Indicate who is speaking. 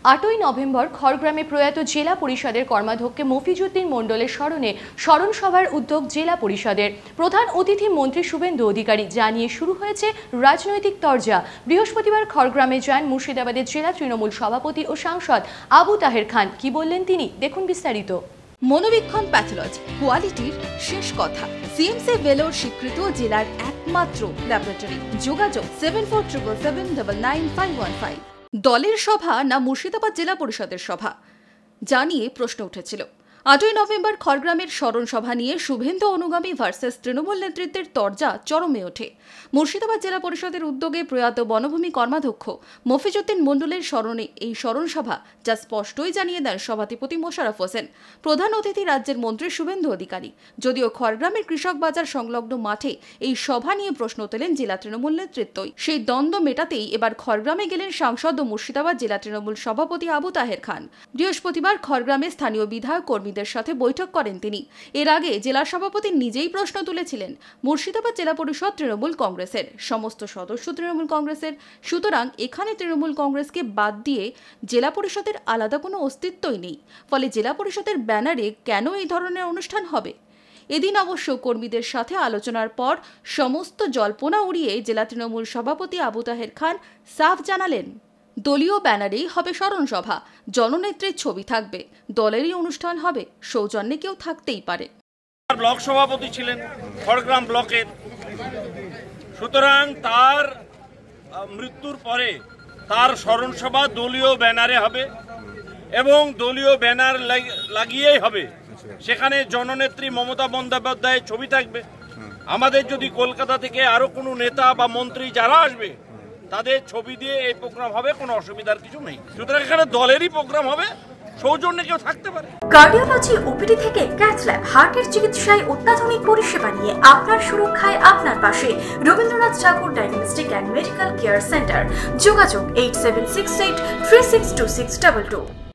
Speaker 1: 8ই November খড়গ্রামে প্রয়াত জেলা পরিষদের কর্মাধ্যক্ষ মফিজউদ্দিন মণ্ডলের স্মরণে স্মরণ সভার উদ্যোগ জেলা পরিষদের। প্রধান অতিথি মন্ত্রী শুভেন্দু অধিকারী জানিয়ে শুরু হয়েছে রাজনৈতিক তরজা। বৃহস্পতিবার খড়গ্রামে যান মুর্শিদাবাদের জেলা তৃণমূল সভাপতি ও সাংসদ আবু তাহের খান। কি বললেন তিনি, দেখুন বিস্তারিত।
Speaker 2: মনোবীক্ষণ প্যাথোলজি কোয়ালিটির শেষ কথা। সিএমসি ভেলোর স্বীকৃত জেলার একমাত্র ল্যাবরেটরি। যোগাযোগ 7477799515। দলের সভা না মুর্শিদাবাদ জেলা পরিষদের সভা জানিয়ে প্রশ্ন উঠেছিল। 8ই নভেম্বর খড়গ্রামের স্মরণ সভা নিয়ে শুভেন্দু অনুগামী ভার্সেস তৃণমূল নেতৃত্বের তরজা চরমে ওঠে। মুর্শিদাবাদ জেলা পরিষদের উদ্যোগে প্রয়াত বনভূমি কর্মাধ্যক্ষ মফিজউদ্দিন মণ্ডলের স্মরণে এই স্মরণ সভা, যা স্পষ্টই জানিয়ে দেন সভাধিপতি মোশাররফ হোসেন। প্রধান অতিথি রাজ্যের মন্ত্রী শুভেন্দু অধিকারী। যদিও খড়গ্রামের কৃষক বাজার সংলগ্ন মাঠে এই সভা নিয়ে প্রশ্ন তোলেন জেলা তৃণমূল নেতৃত্বই। সেই দ্বন্দ্ব মেটাতেই এবার খড়গ্রামে গেলেন সাংসদ ও মুর্শিদাবাদ জেলা তৃণমূল সভাপতি আবু তাহের খান। বৃহস্পতিবার খড়গ্রামে স্থানীয় বিধায়ক কর্মীদের সাথে বৈঠক করেন তিনি। এর আগে জেলা সভাপতি নিজেই প্রশ্ন তুলেছিলেন মুর্শিদাবাদ জেলা পরিষদ তৃণমূল কংগ্রেসের, সমস্ত সদস্য তৃণমূল কংগ্রেসের। সুতরাং এখানে তৃণমূল কংগ্রেসকে বাদ দিয়ে জেলা পরিষদের আলাদা কোনো অস্তিত্বই নেই। ফলে জেলা পরিষদের ব্যানারে কেন এই ধরনের অনুষ্ঠান হবে? এদিন অবশ্য কর্মীদের সাথে আলোচনার পর সমস্ত জল্পনা উড়িয়ে জেলা তৃণমূল সভাপতি আবু তাহের খান সাফ জানালেন, দলীয় ব্যানারেই হবে স্মরণ সভা, জননেত্রীর ছবি থাকবে, দলেরই অনুষ্ঠান হবে, সৌজন্যে কেউ থাকতেই পারে।
Speaker 3: ব্লক সভাপতি ছিলেন খড়গ্রাম ব্লকের, সুতরাং তার মৃত্যুর পরে তার স্মরণ সভা দলীয় ব্যানারে হবে এবং দলীয় ব্যানার লাগিয়েই হবে। সেখানে জননেত্রী মমতা বন্দ্যোপাধ্যায়ের ছবি থাকবে। আমাদের যদি কলকাতা থেকে আরো কোনো নেতা বা মন্ত্রী যারা আসবে তাদের ছবি দিয়ে এই প্রোগ্রাম হবে, কোনো অসুবিধার কিছু নেই। সুতরাং এখানে দলেরই প্রোগ্রাম হবে, সৌজন্যে কেউ থাকতে পারে।
Speaker 4: কার্ডিওলজি ওপিডি থেকে ক্যাথ ল্যাব, হার্টের চিকিৎসায় অত্যাধুনিক পরিষেবা নিয়ে আপনার সুরক্ষায় আপনার পাশে Rabindranath Tagore diagnostic and medical care centre. যোগাযোগ 8768362622।